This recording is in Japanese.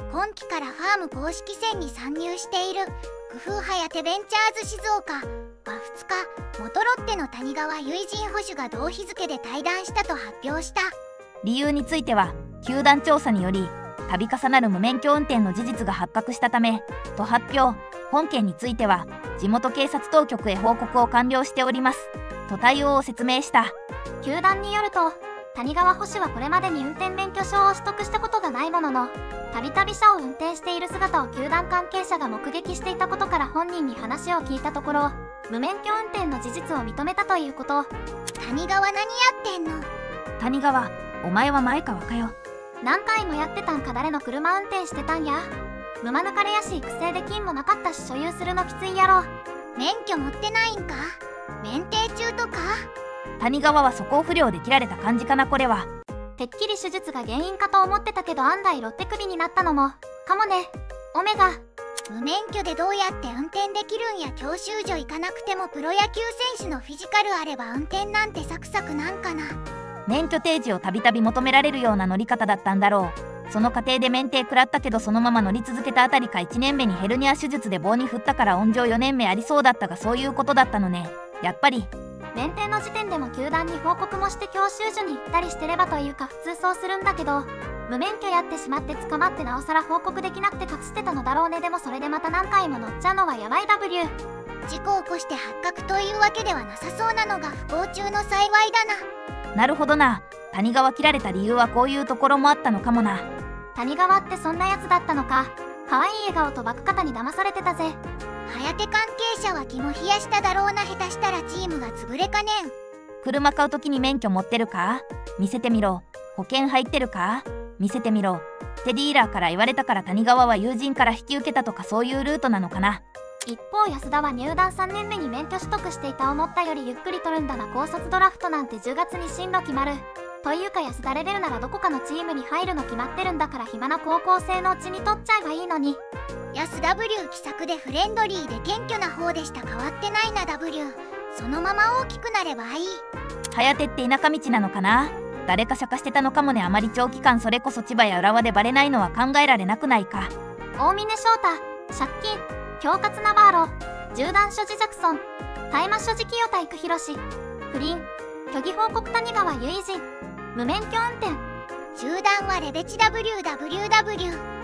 今期からファーム公式戦に参入している工夫颯ベンチャーズ静岡は2日、元ロッテの谷川唯人捕手が同日付で退団したと発表した。 理由については、球団調査により度重なる無免許運転の事実が発覚したためと発表。本件については地元警察当局へ報告を完了しておりますと対応を説明した。 球団によると、谷川捕手はこれまでに運転免許証を取得したことがないものの、たびたび車を運転している姿を球団関係者が目撃していたことから本人に話を聞いたところ、無免許運転の事実を認めたということ。 谷川何やってんの？ 谷川、お前は前川かよ。 何回もやってたんか。誰の車運転してたんや。無間抜かれやし育成で金もなかったし所有するのきついやろ。 免許持ってないんか？免停中とか？ 谷川は素行不良で切られた感じかな。これはてっきり手術が原因かと思ってたけど、案外ロッテ首になったのもかもね。オメガ、 無免許でどうやって運転できるんや。教習所行かなくてもプロ野球選手のフィジカルあれば運転なんてサクサクなんかな。 免許提示をたびたび求められるような乗り方だったんだろう。その過程で免停食らったけど、そのまま乗り続けたあたりか1年目にヘルニア手術で棒に振ったから温情4年目ありそうだったが、そういうことだったのね。やっぱり免停の時点でも球団に報告もして教習所に行ったりしてればというか、普通そうするんだけど、無免許やってしまって捕まってなおさら報告できなくて隠してたのだろうね。でもそれでまた何回も乗っちゃうのはやばい。 W 事故を起こして発覚というわけではなさそうなのが不幸中の幸いだな。 なるほどな。谷川切られた理由はこういうところもあったのかもな。 谷川ってそんなやつだったのか。可愛い笑顔とバク方に騙されてたぜ。 颯関係者は気も冷やしただろうな。下手したらチームが潰れかねん。 車買う時に免許持ってるか？見せてみろ。保険入ってるか？見せてみろ。ってディーラーから言われたから谷川は友人から引き受けたとか、そういうルートなのかな。 一方安田は入団3年目に免許取得していた。思ったよりゆっくり取るんだな。高卒ドラフトなんて10月に進路決まる。というか安田レベルならどこかのチームに入るの決まってるんだから、暇な高校生のうちに取っちゃえばいいのに。 安 W 気さくでフレンドリーで謙虚な方でした。変わってないな W。 そのまま大きくなればいい。 颯って田舎道なのかな。誰か釈迦してたのかもね。あまり長期間それこそ千葉や浦和でバレないのは考えられなくないか。 大峰翔太借金、恐喝ナバーロ、銃弾所持ジャクソン、大麻所持清田育弘、不倫、虚偽報告谷川唯人、無免許運転。 集団はレベチ WWW。